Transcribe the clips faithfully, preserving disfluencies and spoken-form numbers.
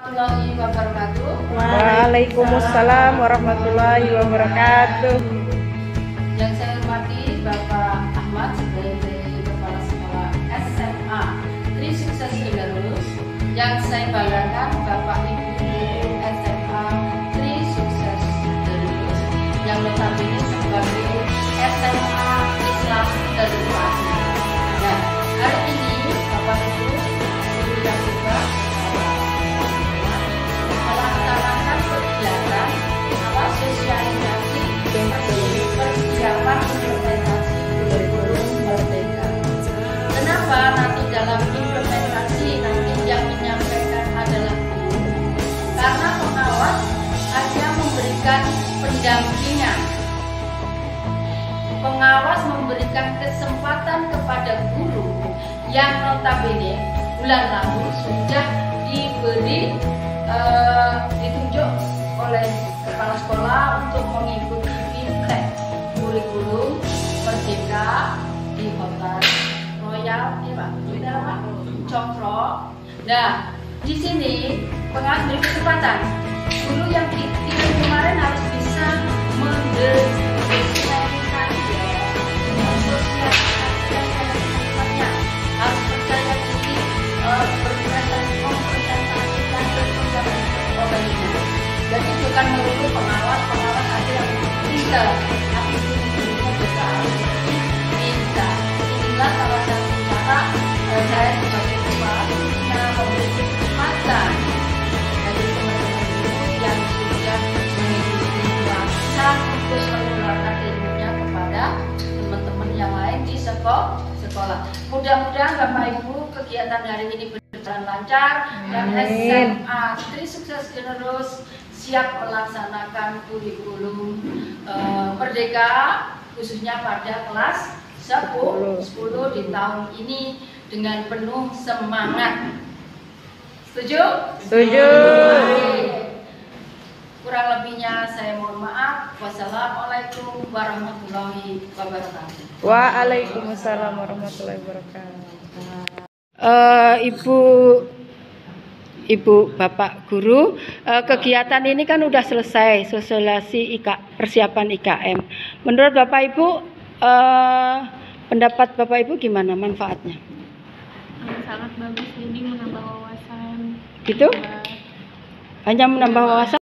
warahmatullahi wabarakatuh. Waalaikumsalam warahmatullahi wabarakatuh. Yang saya hormati Bapak Ahmad sebagai Kepala Sekolah S M A Tri Sukses Generus. Yang saya banggakan Bapak Ibu Guru S M A Tri Sukses Generus yang notabene sebagai S M A Islam Generus. Nah, hari ini Bapak Ibu Guru yang hebat melaksanakan kegiatan apa sosialisasi persiapan implementasi kurikulum merdeka. Kenapa nanti dalam implementasi nanti yang menyampaikan adalah guru? Karena pengawas hanya memberikan pendampingan. Pengawas memberikan kesempatan kepada guru yang notabene bulan lalu sudah diberi Uh, ditunjuk oleh kepala sekolah untuk mengikuti fintech kurikulum merdeka di Hotel Royal di Pak, Cokro. Nah, di sini pengawas beri kesempatan guru yang dipilih kemarin harus bisa mensosialisasikan mensosialisasikan harus percaya diri uh, berprestasi mempresentasikan jadi bukan melulu pengawas pengawas aja yang bisa, tapi gurunya juga harus bisa. Inilah salah satu cara eh, saya sebagai kepala bisa memberi kesempatan bagi teman-teman guru yang sudah mengikuti pelatihan terus menularkan ilmunya kepada teman-teman yang lain di sekolah. sekolah. Mudah-mudahan Bapak Ibu kegiatan hari ini berjalan lancar dan S M A Tri Sukses Generus siap melaksanakan kurikulum uh, merdeka khususnya pada kelas sepuluh di tahun ini dengan penuh semangat. Setuju? Setuju. Kurang lebihnya saya mohon maaf. Wassalamualaikum warahmatullahi wabarakatuh. Waalaikumsalam warahmatullahi wabarakatuh. Uh, Ibu Ibu Bapak Guru, uh, kegiatan ini kan udah selesai sosialisasi I K, persiapan I K M. Menurut Bapak Ibu, uh, pendapat Bapak Ibu gimana manfaatnya? Sangat bagus, jadi menambah wawasan. Gitu? Hanya menambah wawasan.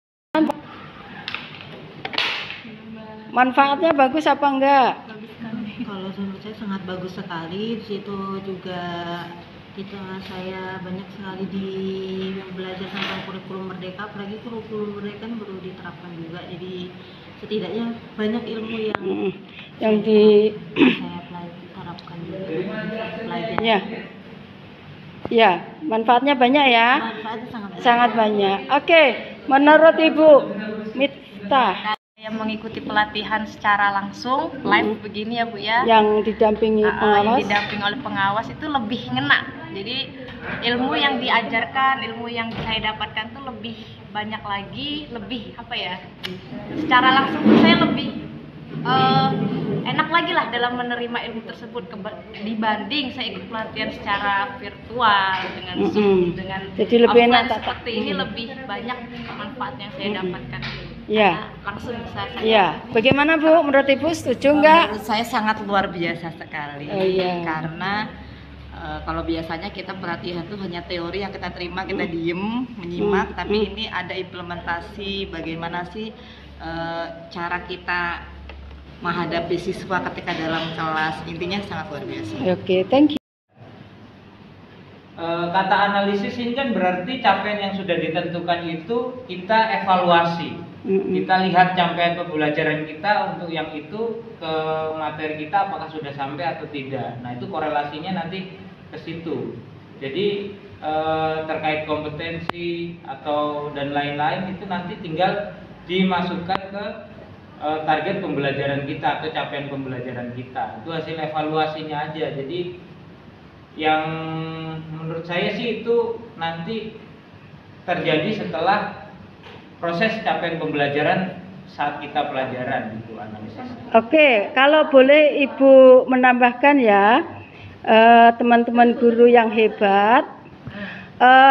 Manfaatnya bagus apa enggak? Kalau menurut saya sangat bagus sekali. Di situ juga kita saya banyak sekali di yang belajar tentang kurikulum merdeka, apalagi kurikulum merdeka kan baru diterapkan juga. Jadi setidaknya banyak ilmu yang hmm, yang di saya terapkan juga pelajari. Ya. Ya, manfaatnya banyak ya. Manfaatnya sangat banyak. Sangat banyak. Oke, menurut Ibu Miftah yang mengikuti pelatihan secara langsung live hmm. begini ya Bu ya, yang didampingi uh, pengawas, yang didampingi oleh pengawas itu lebih ngena. Jadi ilmu yang diajarkan, ilmu yang saya dapatkan tuh lebih banyak lagi, lebih apa ya? Secara langsung tuh saya lebih uh, enak lagi lah dalam menerima ilmu tersebut dibanding saya ikut pelatihan secara virtual dengan mm -hmm. Zoom, dengan jadi lebih enak seperti ini lebih banyak manfaat yang saya dapatkan. Ya, langsung bisa saya. Ya, bagaimana Bu? Menurut Ibu setuju nggak? Menurut saya sangat luar biasa sekali. Oh, iya. Karena e, kalau biasanya kita pelatihan tuh hanya teori yang kita terima, kita diem menyimak, hmm. tapi hmm. ini ada implementasi bagaimana sih e, cara kita menghadapi siswa ketika dalam kelas. Intinya sangat luar biasa. Oke, okay, thank you. Kata analisis ini kan berarti capaian yang sudah ditentukan itu kita evaluasi. Mm-hmm. Kita lihat capaian pembelajaran kita untuk yang itu ke materi kita apakah sudah sampai atau tidak. Nah, itu korelasinya nanti ke situ. Jadi eh, terkait kompetensi atau dan lain-lain itu nanti tinggal dimasukkan ke eh, target pembelajaran kita atau capaian pembelajaran kita. Itu hasil evaluasinya aja. Jadi yang menurut saya sih itu nanti terjadi setelah proses capaian pembelajaran saat kita pelajaran gitu analisisnya. Oke, kalau boleh Ibu menambahkan ya, teman-teman uh, guru yang hebat, uh,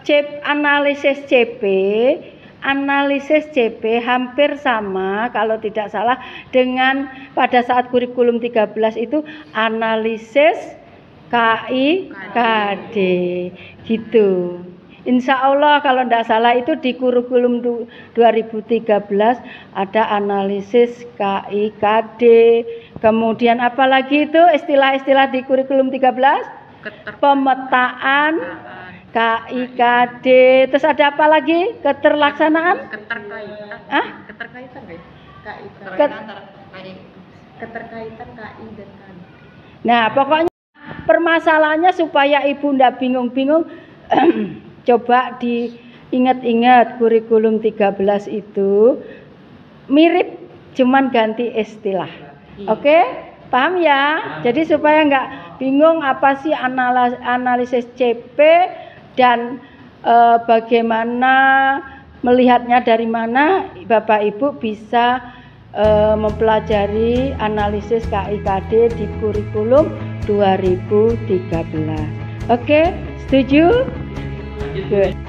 C, analisis C P, analisis C P hampir sama kalau tidak salah dengan pada saat kurikulum tiga belas itu analisis K I K D gitu. Insya Allah kalau tidak salah itu di kurikulum dua ribu tiga belas ada analisis K I K D. Kemudian apalagi itu istilah-istilah di kurikulum tiga belas? Pemetaan K I K D. Terus ada apa lagi? Keterlaksanaan? Keterkaitan. Ah? Keterkaitan ya? K I K D. Ket- Keterkaitan K I dan K D. Nah, pokoknya permasalahannya supaya ibu ndak bingung-bingung, coba diingat-ingat kurikulum tiga belas itu mirip, cuman ganti istilah. Oke, paham ya? Jadi supaya nggak bingung apa sih analis analisis C P dan e, bagaimana melihatnya dari mana, Bapak Ibu bisa e, mempelajari analisis K I K D di kurikulum dua ribu tiga belas. Oke, setuju? Good.